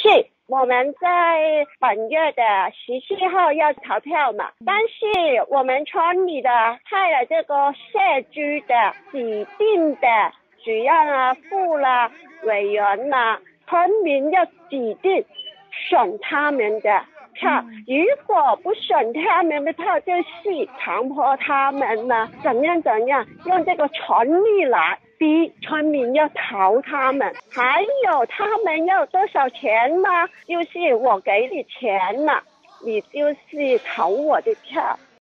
是我们在本月的17号要投票嘛，但是我们村里的派了这个社区的指定的主任副委员村民要指定选他们的票，如果不选他们的票，就是强迫他们怎样用这个权力来逼村民要投他们。还有他们要多少钱呢？就是我给你钱了，你就是投我的票。